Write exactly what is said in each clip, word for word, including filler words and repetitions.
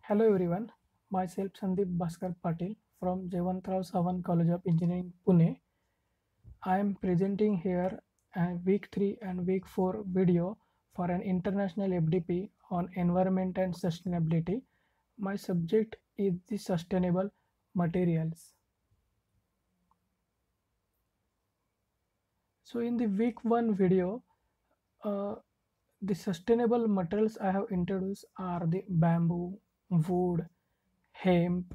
Hello everyone, myself Sandeep Bhaskar Patil from Jayantrao Savan College of Engineering, Pune. I am presenting here a week three and week four video for an international F D P on environment and sustainability. My subject is the sustainable materials. So in the week one video, uh, the sustainable materials I have introduced are the bamboo, wood, hemp,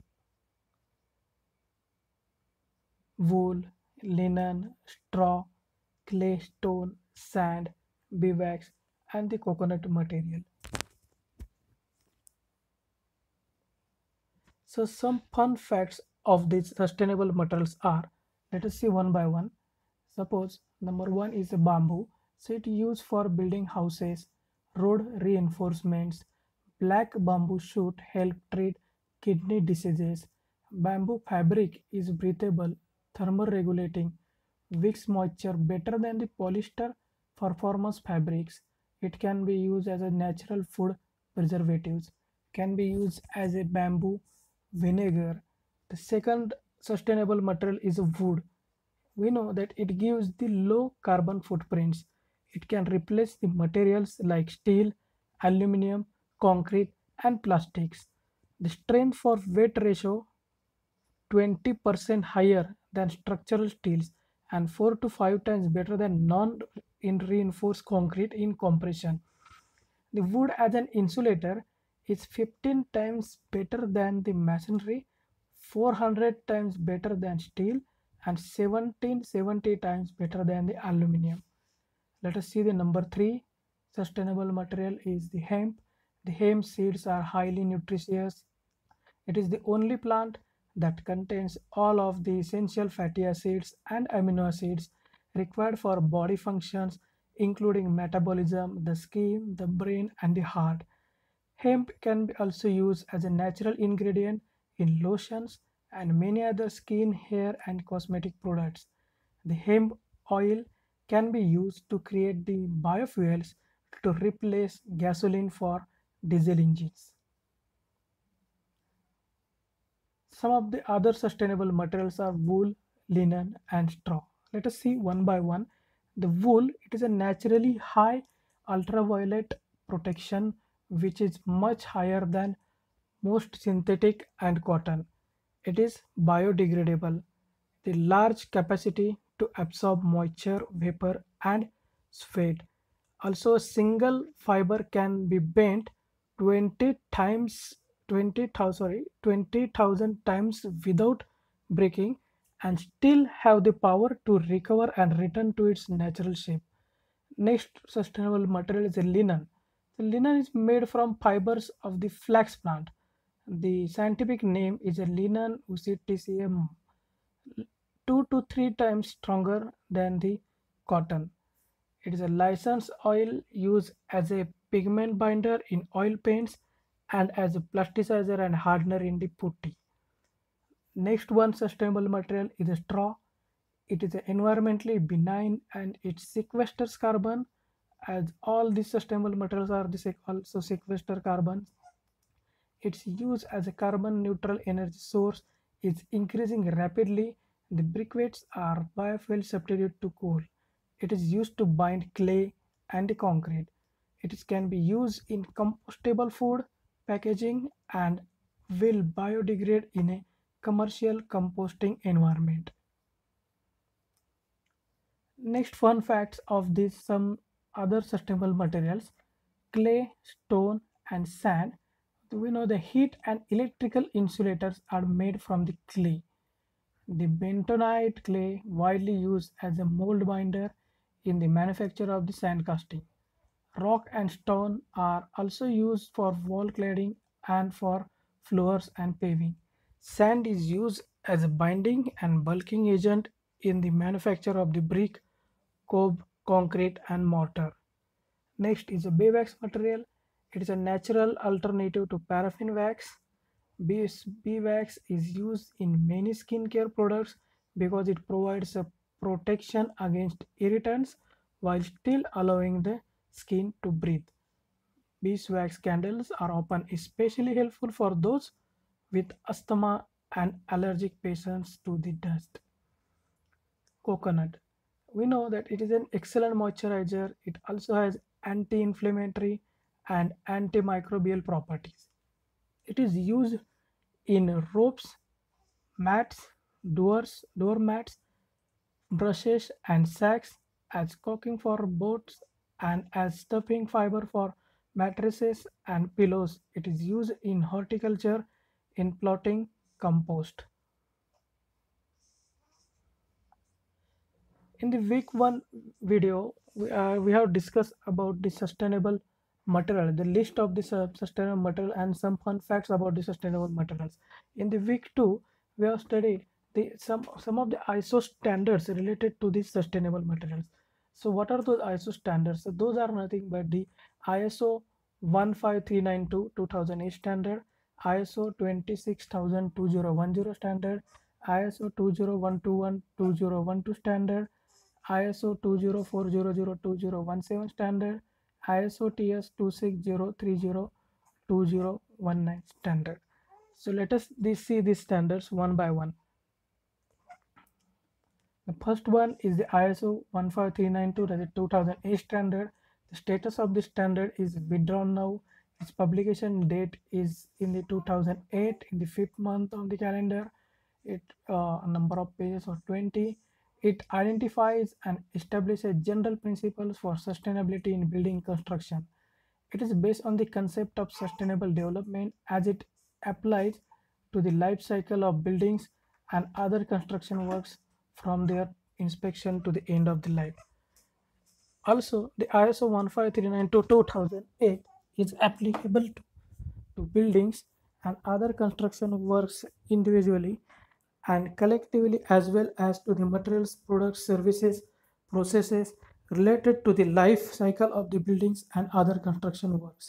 wool, linen, straw, clay, stone, sand, beeswax, and the coconut material. So some fun facts of these sustainable materials are, let us see one by one. Suppose number one is a bamboo. So it used for building houses, road reinforcements. Black bamboo shoot help treat kidney diseases. Bamboo fabric is breathable, thermoregulating, wicks moisture better than the polyester performance fabrics. It can be used as a natural food preservatives, can be used as a bamboo vinegar. The second sustainable material is wood. We know that it gives the low carbon footprints. It can replace the materials like steel, aluminum, concrete, and plastics. The strength for weight ratio twenty percent higher than structural steels and four to five times better than non reinforced concrete in compression. The wood as an insulator is fifteen times better than the masonry, four hundred times better than steel, and seventeen seventy times better than the aluminum. Let us see the number three sustainable material is the hemp. The hemp seeds are highly nutritious. It is the only plant that contains all of the essential fatty acids and amino acids required for body functions, including metabolism, the skin, the brain, and the heart. Hemp can be also used as a natural ingredient in lotions and many other skin, hair, and cosmetic products. The hemp oil can be used to create the biofuels to replace gasoline for diesel engines. Some of the other sustainable materials are wool, linen, and straw. Let us see one by one. The wool, it is a naturally high ultraviolet protection which is much higher than most synthetic and cotton. It is biodegradable. The large capacity to absorb moisture, vapor, and sweat. Also, a single fiber can be bent twenty times, twenty thousand, sorry, twenty thousand times without breaking and still have the power to recover and return to its natural shape. Next sustainable material is a linen. The linen is made from fibers of the flax plant. The scientific name is a linen uctcm, two to three times stronger than the cotton. It is a licensed oil used as a pigment binder in oil paints and as a plasticizer and hardener in the putty. Next one sustainable material is a straw. It is environmentally benign and it sequesters carbon, as all these sustainable materials are the sec- also sequester carbon. Its use as a carbon neutral energy source is increasing rapidly. The briquettes are biofuel substitute to coal. It is used to bind clay and concrete. It is, can be used in compostable food packaging and will biodegrade in a commercial composting environment. Next fun facts of these some other sustainable materials: clay, stone, and sand. We know the heat and electrical insulators are made from the clay. The bentonite clay widely used as a mold binder in the manufacture of the sand casting. Rock and stone are also used for wall cladding and for floors and paving. Sand is used as a binding and bulking agent in the manufacture of the brick, cob, concrete, and mortar. Next is a beeswax material. It is a natural alternative to paraffin wax. Bees- Beeswax is used in many skincare products because it provides a protection against irritants while still allowing the skin to breathe. Beeswax candles are often especially helpful for those with asthma and allergic patients to the dust. Coconut. We know that it is an excellent moisturizer. It also has anti-inflammatory and antimicrobial properties. It is used in ropes, mats, doors, door mats, brushes, and sacks, as caulking for boats, and as stuffing fiber for mattresses and pillows. It is used in horticulture, in plotting, compost. In the week one video, we, uh, we have discussed about the sustainable material, the list of the su- sustainable material, and some fun facts about the sustainable materials. In the week two, we have studied the some some of the I S O standards related to these sustainable materials. So, what are those I S O standards? So, those are nothing but the I S O one five three nine two two thousand eight standard, I S O twenty-six thousand twenty standard, I S O two zero one two one two zero one two standard, I S O two zero four zero zero two zero one seven standard, I S O T S two six zero three zero two zero one nine standard. So let us this, see these standards one by one. The first one is the I S O one five three nine two, that is two thousand eight standard. The status of this standard is withdrawn now. Its publication date is in the two thousand eight, in the fifth month of the calendar. It uh, number of pages or twenty. It identifies and establishes general principles for sustainability in building construction. It is based on the concept of sustainable development as it applies to the life cycle of buildings and other construction works from their inspection to the end of the life. Also, the I S O one five three nine to two thousand eight is applicable to, to buildings and other construction works individually and collectively, as well as to the materials, products, services, processes related to the life cycle of the buildings and other construction works.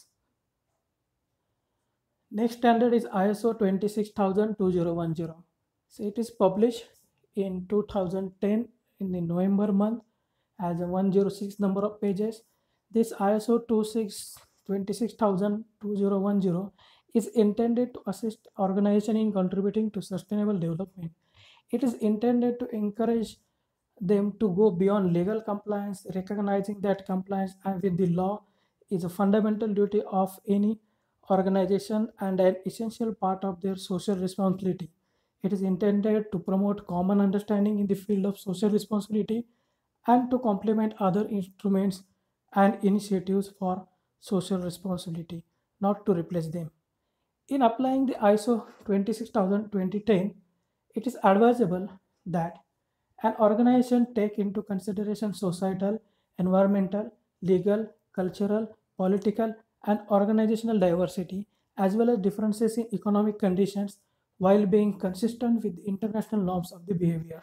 Next standard is I S O twenty-six thousand twenty ten. So it is published in two thousand ten in the November month as a one hundred six number of pages. This I S O twenty-six thousand twenty ten is intended to assist organization in contributing to sustainable development. It is intended to encourage them to go beyond legal compliance, recognizing that compliance and with the law is a fundamental duty of any organization and an essential part of their social responsibility. It is intended to promote common understanding in the field of social responsibility and to complement other instruments and initiatives for social responsibility, not to replace them. In applying the I S O twenty-six thousand twenty ten, it is advisable that an organization take into consideration societal, environmental, legal, cultural, political, and organizational diversity, as well as differences in economic conditions, while being consistent with the international norms of the behavior.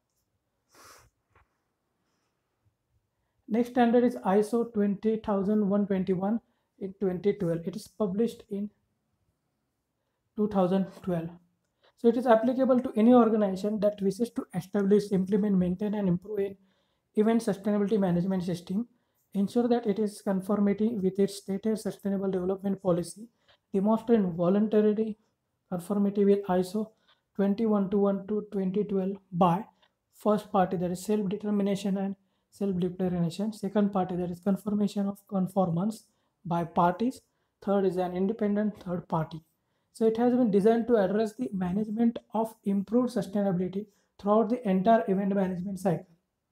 Next standard is I S O twenty thousand one hundred twenty-one in twenty twelve. It is published in two thousand twelve. So it is applicable to any organization that wishes to establish, implement, maintain, and improve an event sustainability management system, ensure that it is conformity with its stated sustainable development policy, demonstrate voluntary conformity with I S O twenty-one twenty-one to twenty twelve by first party, that is self-determination and self-declaration, second party, that is confirmation of conformance by parties, third is an independent third party. So it has been designed to address the management of improved sustainability throughout the entire event management cycle.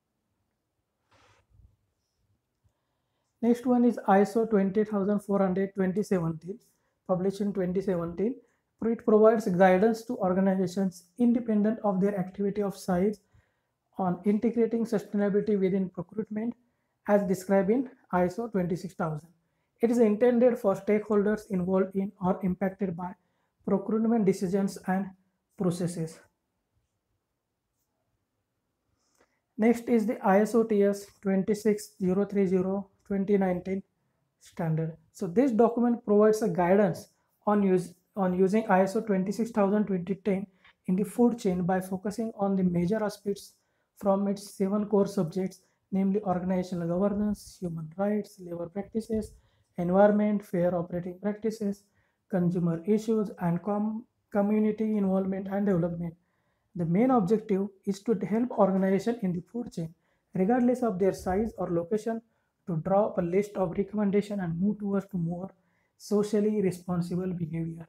Next one is I S O twenty thousand four hundred twenty seventeen, published in twenty seventeen. It provides guidance to organizations independent of their activity of size on integrating sustainability within procurement as described in I S O twenty-six thousand. It is intended for stakeholders involved in or impacted by procurement decisions and processes. Next is the I S O T S twenty-six thousand thirty twenty nineteen standard. So this document provides a guidance on use on using I S O twenty-six thousand twenty ten in the food chain by focusing on the major aspects from its seven core subjects, namely organizational governance, human rights, labor practices, environment, fair operating practices, consumer issues, and com- community involvement and development. The main objective is to help organizations in the food chain, regardless of their size or location, to draw up a list of recommendations and move towards to more socially responsible behavior.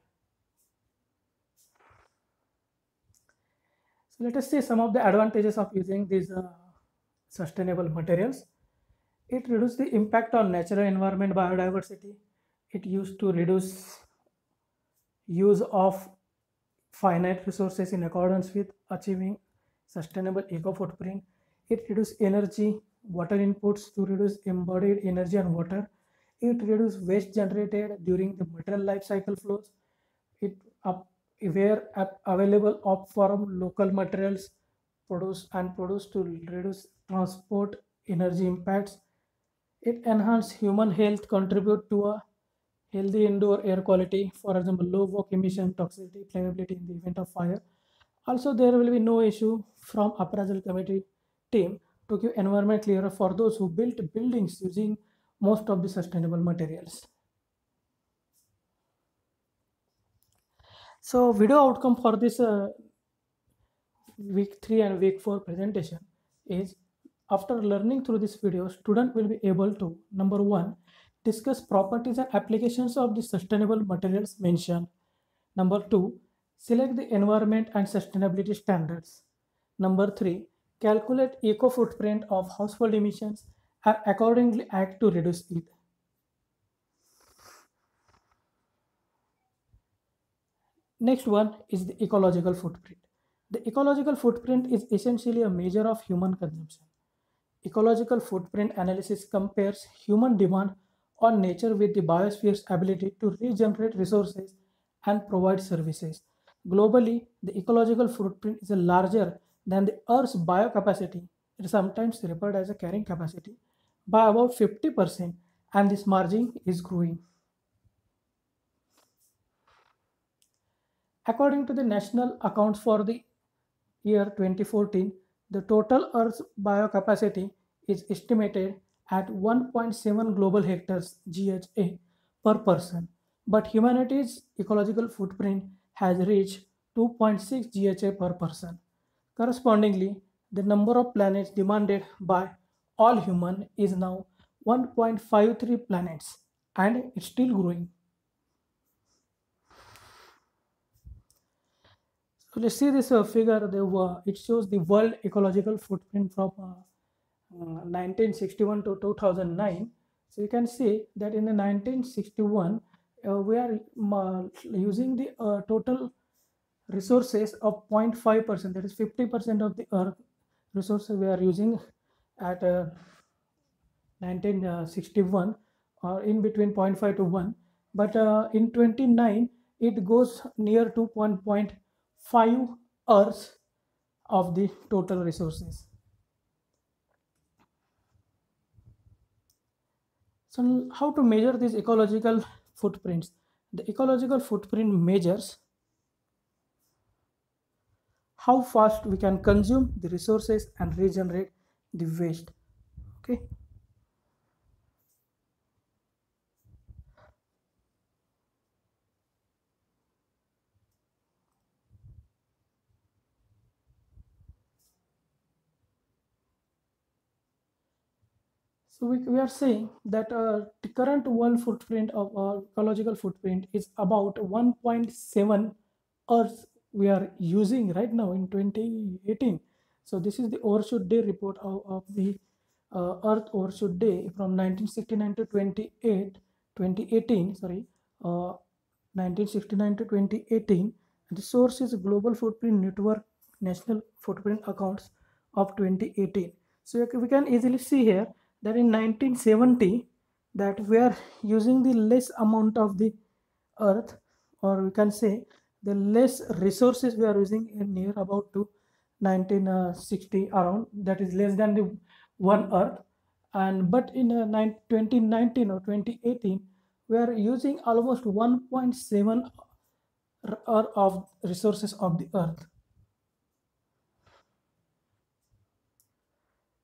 So let us see some of the advantages of using these uh, sustainable materials. It reduces the impact on natural environment biodiversity. It used to reduce use of finite resources in accordance with achieving sustainable eco footprint. It reduces energy, water inputs to reduce embodied energy and water. It reduces waste generated during the material life cycle flows. It up where ap- available opt for local materials produce and produce to reduce transport energy impacts. It enhances human health, contribute to a healthy indoor air quality, for example, low work emission, toxicity, flammability in the event of fire. Also, there will be no issue from appraisal committee team to give environment clearer for those who built buildings using most of the sustainable materials. So, video outcome for this uh, week three and week four presentation is after learning through this video, student will be able to number one discuss properties and applications of the sustainable materials mentioned. Number two, select the environment and sustainability standards. Number three, calculate eco footprint of household emissions and accordingly act to reduce it. Next one is the ecological footprint. The ecological footprint is essentially a measure of human consumption. Ecological footprint analysis compares human demand on nature with the biosphere's ability to regenerate resources and provide services. Globally, the ecological footprint is larger than the Earth's biocapacity. It is sometimes referred as a carrying capacity by about fifty percent, and this margin is growing. According to the national accounts for the year twenty fourteen, the total Earth's biocapacity is estimated at one point seven global hectares (G H A) per person, but humanity's ecological footprint has reached two point six G H A per person. Correspondingly, the number of planets demanded by all human is now one point five three planets, and it's still growing. So let's see this uh, figure. The, uh, it shows the world ecological footprint from uh, uh, nineteen sixty-one to two thousand nine. So you can see that in the nineteen sixty-one, uh, we are uh, using the uh, total resources of zero point five percent. That is fifty percent of the earth resources we are using at uh, nineteen sixty-one, or in between zero point five to one. But uh, in twenty-nine, it goes near to one point five earths of the total resources. So how to measure these ecological footprints? The ecological footprint measures how fast we can consume the resources and regenerate the waste. Okay. So we, we are saying that uh, the current world footprint of our ecological footprint is about one point seven Earth we are using right now in twenty eighteen. So this is the Overshoot Day report of, of the uh, Earth Overshoot Day from nineteen sixty-nine to twenty-eight, twenty eighteen, sorry, uh, nineteen sixty-nine to twenty eighteen. And the source is Global Footprint Network National Footprint Accounts of twenty eighteen. So we can easily see here that in nineteen seventy that we are using the less amount of the earth, or we can say the less resources we are using in near about to nineteen sixty around, that is less than the one earth. And but in uh, twenty nineteen or twenty eighteen we are using almost one point seven r- of resources of the earth.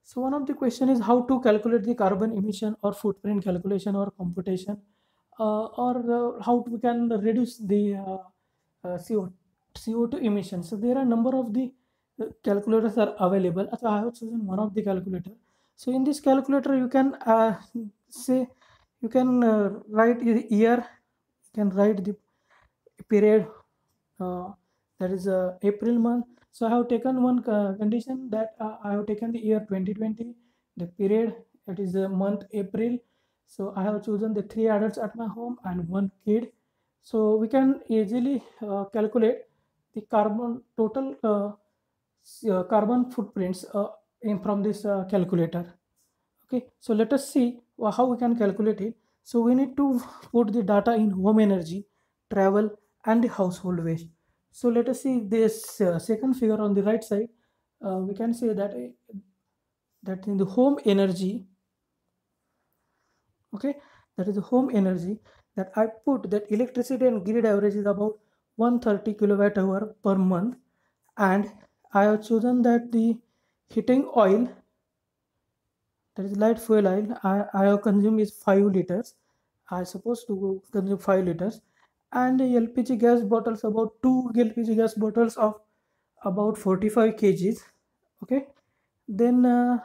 So one of the question is how to calculate the carbon emission or footprint calculation or computation, uh, or uh, how we can reduce the uh, uh, C O, C O two emissions. So there are number of the uh, calculators are available. So I have chosen one of the calculator. So in this calculator you can uh, say you can uh, write the year, you can write the period, uh, that is uh, April month. So I have taken one uh, condition that uh, I have taken the year twenty twenty, the period, it is the month April. So I have chosen the three adults at my home and one kid. So we can easily uh, calculate the carbon total uh, s- uh, carbon footprints uh, in from this uh, calculator. Okay, so let us see wha- how we can calculate it. So we need to put the data in home energy, travel, and the household waste. So let us see this uh, second figure on the right side. Uh, we can say that uh, that in the home energy, okay, that is the home energy, that I put that electricity and grid average is about one hundred thirty kilowatt hour per month, and I have chosen that the heating oil, that is light fuel oil, I, I have consumed is five liters. I supposed to consume five liters, and the L P G gas bottles, about two L P G gas bottles of about forty-five kgs. Okay, then uh,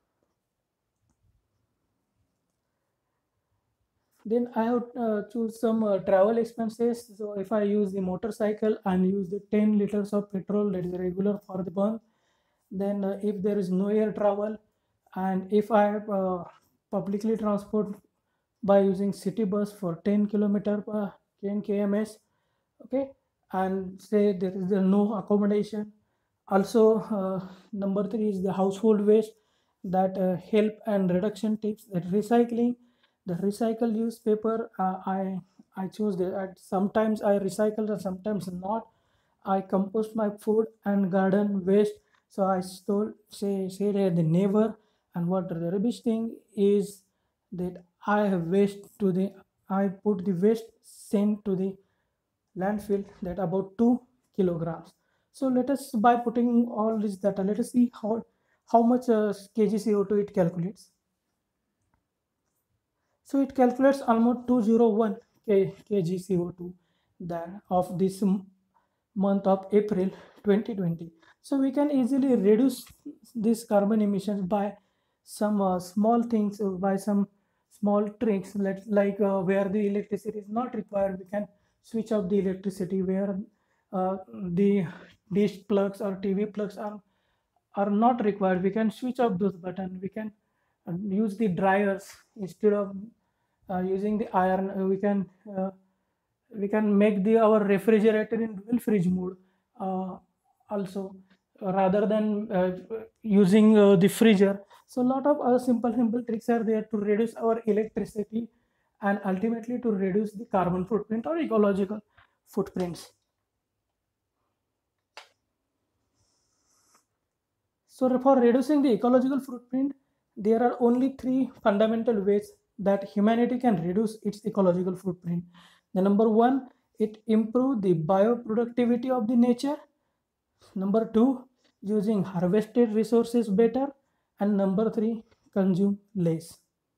then I have uh, choose some uh, travel expenses. So if I use the motorcycle and use the ten liters of petrol, that is regular for the month. Then uh, if there is no air travel, and if I uh, publicly transport by using city bus for ten kilometer per ten kms, okay, and say there is uh, no accommodation. Also uh, number three is the household waste, that uh, help and reduction tips, that recycling, the recycle use paper, uh, i i choose that sometimes I recycle and sometimes not. I compost my food and garden waste. So I stole say say that the neighbor. And what the rubbish thing is that I have waste to the I put the waste sent to the landfill, that about two kilograms. So let us, by putting all this data, let us see how how much uh, kg C O two it calculates. So it calculates almost two hundred one K, kg C O two that of this m- month of April twenty twenty. So we can easily reduce this carbon emissions by some uh, small things, uh, by some small tricks, let, like uh, where the electricity is not required, we can switch off the electricity. Where uh, the dish plugs or T V plugs are are not required, we can switch off those buttons. We can uh, use the dryers instead of uh, using the iron. Uh, we can uh, we can make the our refrigerator in dual fridge mode, uh, also, uh, rather than uh, using uh, the freezer. So a lot of other simple simple tricks are there to reduce our electricity and ultimately to reduce the carbon footprint or ecological footprints. So for reducing the ecological footprint, there are only three fundamental ways that humanity can reduce its ecological footprint. The number one, it improve the bioproductivity of the nature. Number two, using harvested resources better. And number three, consume less.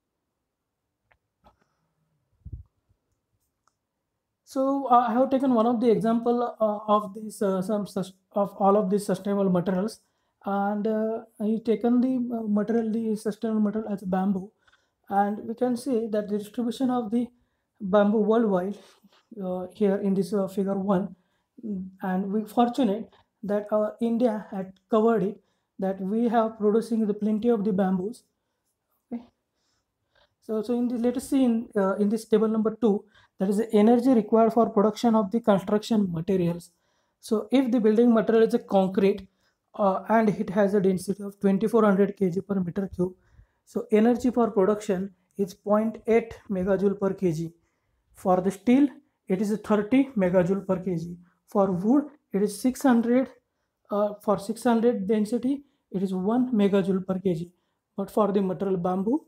So uh, I have taken one of the example uh, of these uh, some sus- of all of these sustainable materials, and uh, I taken the uh, material, the sustainable material as bamboo, and we can see that the distribution of the bamboo worldwide, uh, here in this uh, figure one. Mm, and we fortunate that our India had covered it, that we have producing the plenty of the bamboos. Okay, so, so in the, let us see in, uh, in this table number two, that is the energy required for production of the construction materials. So if the building material is a concrete, uh, and it has a density of twenty-four hundred kg per meter cube, so energy for production is zero point zero point eight megajoule per kg. For the steel, it is thirty megajoule per kg. For wood, it is six hundred. Uh, for six hundred density, it is one megajoule per kg. But for the material bamboo,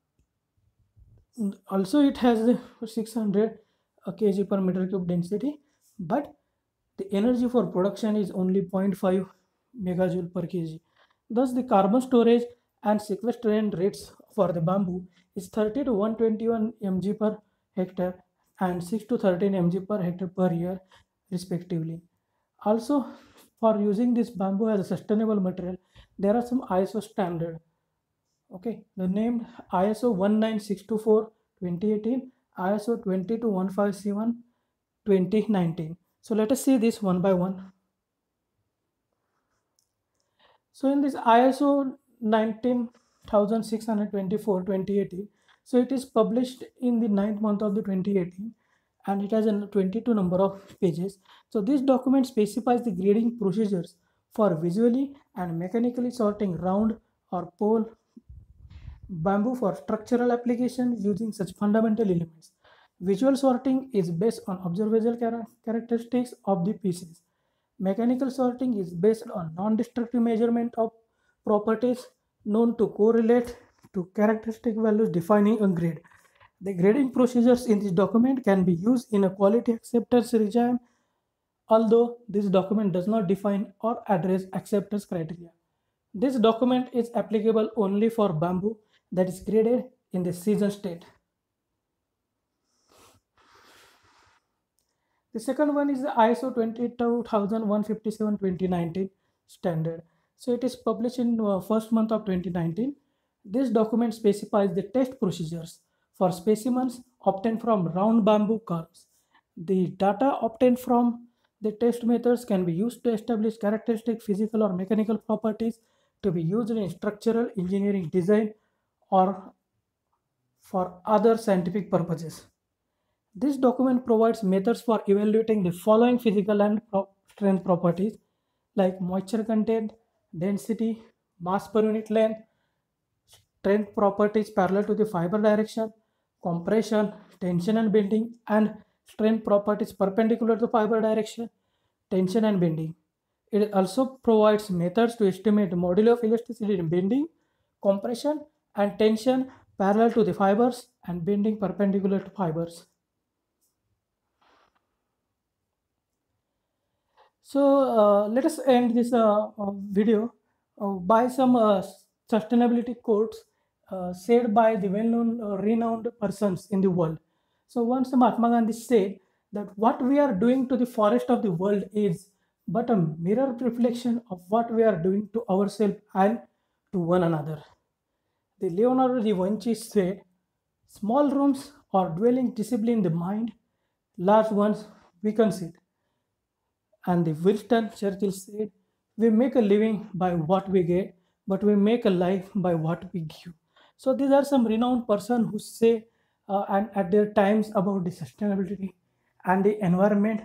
also it has the six hundred kg per meter cube density, but the energy for production is only zero point five megajoule per kg. Thus the carbon storage and sequestration rates for the bamboo is thirty to one hundred twenty-one mg per hectare and six to thirteen mg per hectare per year respectively. Also, for using this bamboo as a sustainable material, there are some I S O standard. Okay, the name I S O one nine six two four twenty eighteen, I S O twenty two fifteen C one twenty nineteen. So let us see this one by one. So in this I S O nineteen thousand six hundred twenty-four twenty eighteen, so it is published in the ninth month of the twenty eighteen and it has a twenty-two number of pages. So this document specifies the grading procedures for visually and mechanically sorting round or pole bamboo for structural application using such fundamental elements. Visual sorting is based on observable char- characteristics of the pieces. Mechanical sorting is based on non-destructive measurement of properties known to correlate to characteristic values defining a grade. The grading procedures in this document can be used in a quality acceptance regime, although this document does not define or address acceptance criteria. This document is applicable only for bamboo that is graded in the season state. The second one is the I S O twenty-two thousand one hundred fifty-seven twenty nineteen standard. So it is published in uh, first month of twenty nineteen. This document specifies the test procedures for specimens obtained from round bamboo curves. The data obtained from the test methods can be used to establish characteristic physical or mechanical properties to be used in structural engineering design or for other scientific purposes. This document provides methods for evaluating the following physical and pro- strength properties like moisture content, density, mass per unit length, strength properties parallel to the fiber direction, compression, tension and bending, and strength properties perpendicular to fiber direction, tension and bending. It also provides methods to estimate the modulo of elasticity in bending, compression, and tension parallel to the fibers and bending perpendicular to fibers. So uh, let us end this uh, uh, video uh, by some uh, sustainability quotes uh, said by the well-known, uh, renowned persons in the world. So once Mahatma Gandhi said that what we are doing to the forest of the world is but a mirror reflection of what we are doing to ourselves and to one another. The Leonardo da Vinci said, small rooms or dwelling discipline the mind, large ones weakens it. And the Winston Churchill said, we make a living by what we get, but we make a life by what we give. So these are some renowned persons who say uh, and at their times about the sustainability and the environment.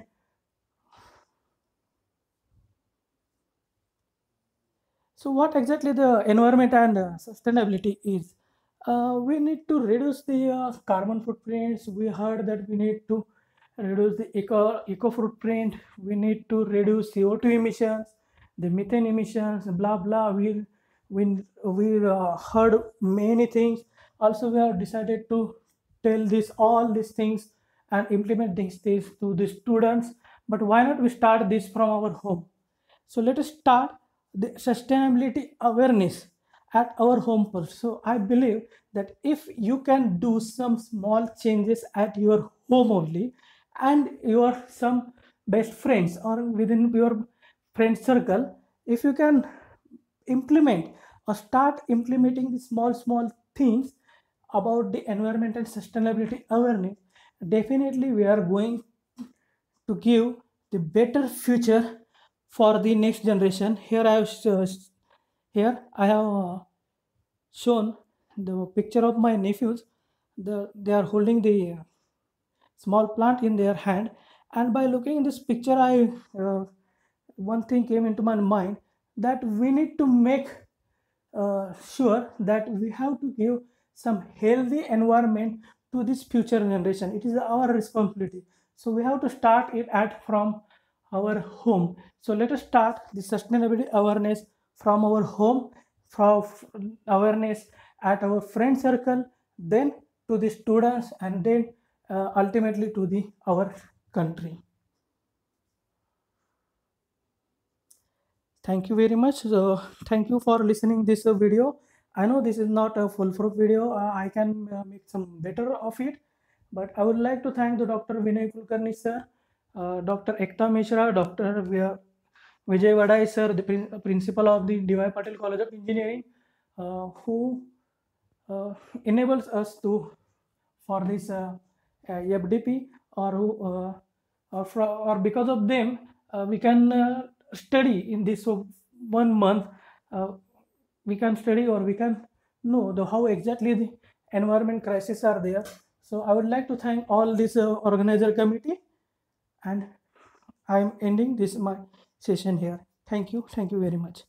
So what exactly the environment and uh, sustainability is? Uh, we need to reduce the uh, carbon footprints. We heard that we need to reduce the eco eco footprint. We need to reduce C O two emissions, the methane emissions, blah blah. We we we uh, heard many things. Also, we have decided to tell this all these things and implement these things to the students. But why not we start this from our home? So let us start the sustainability awareness at our home first. So I believe that if you can do some small changes at your home only, and your some best friends or within your friend circle, if you can implement or start implementing the small small things about the environment and sustainability awareness, definitely we are going to give the better future for the next generation. Here I have uh, here I have uh, shown the picture of my nephews. The, they are holding the uh, small plant in their hand, and by looking in this picture, I uh, one thing came into my mind that we need to make uh, sure that we have to give some healthy environment to this future generation. It is our responsibility. So we have to start it at from our home. So let us start the sustainability awareness from our home, from awareness at our friend circle, then to the students, and then uh, ultimately to the our country. Thank you very much. So thank you for listening this uh, video. I know this is not a foolproof video. Uh, I can uh, make some better of it, but I would like to thank the Doctor Vinay Kulkarni sir, uh, Doctor Ekta Mishra, Doctor Vi- Vijay Vadai sir, the prin- principal of the D Y Patil College of Engineering, uh, who uh, enables us to for this uh, uh, F D P, or who uh, or, fro- or because of them uh, we can uh, study in this o- one month. uh, we can study, or we can know the how exactly the environment crises are there. So I would like to thank all this uh, organizer committee, and I'm ending this my session here. Thank you. Thank you very much.